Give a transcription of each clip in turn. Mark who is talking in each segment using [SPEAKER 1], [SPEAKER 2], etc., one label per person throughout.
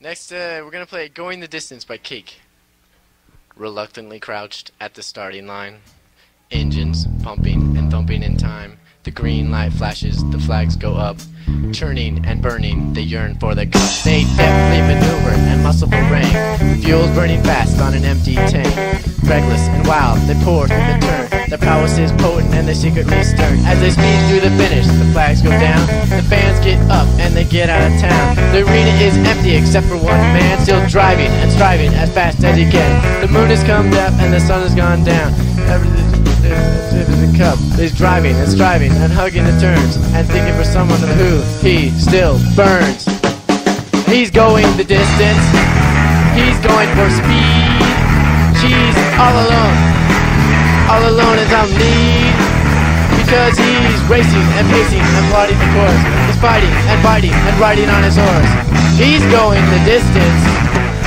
[SPEAKER 1] Next, we're gonna play Going the Distance by Cake. Reluctantly crouched at the starting line. Engines pumping and thumping in time. The green light flashes, the flags go up. Churning and burning, they yearn for the cup. They deftly maneuver and muscle harangue. Fuel's burning fast on an empty tank. Reckless and wild, they pour through the turn. Their prowess is potent and they secretly stern. As they speed through the finish, the flags go down. The fans get up and they get out of town. The arena is empty except for one man, still driving and striving as fast as he can. The moon has come up and the sun has gone down. The cup is driving and striving and hugging the turns and thinking for someone who he still burns. He's going the distance. He's going for speed. She's all alone as I'm need. Because he's racing and pacing and plotting the course. He's fighting and biting and riding on his horse. He's going the distance.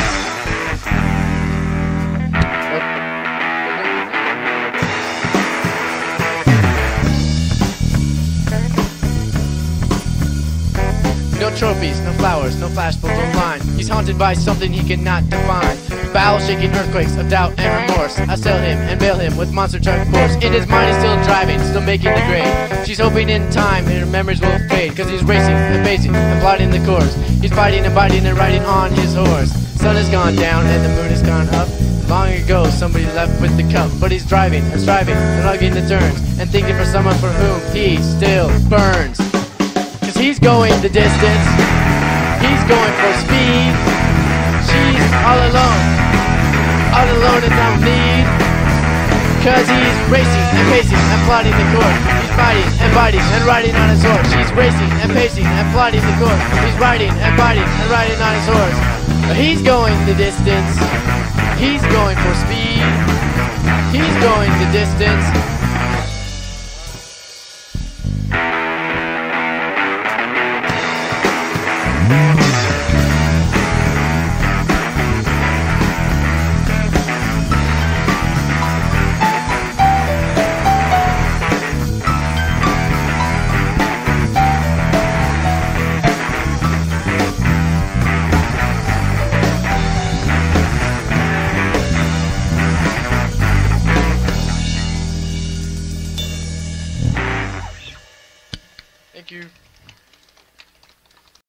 [SPEAKER 1] No trophies, no flowers, no flashbulbs online. He's haunted by something he cannot define. Bowel-shaking earthquakes of doubt and remorse assail him and bail him with monster truck force. In his mind he's still driving, still making the grade. She's hoping in time her memories will fade, cause he's racing and pacing and plotting the course. He's fighting and biting and riding on his horse. Sun has gone down and the moon has gone up. Long ago somebody left with the cup, but he's driving and striving and hugging the turns and thinking for someone for whom he still burns. He's going the distance. He's going for speed. She's all alone as I'm need. Cause he's racing and pacing and plotting the course. He's fighting and biting and riding on his horse. She's racing and pacing and plotting the course. He's riding and biting and riding on his horse. He's going the distance. He's going for speed. He's going the distance.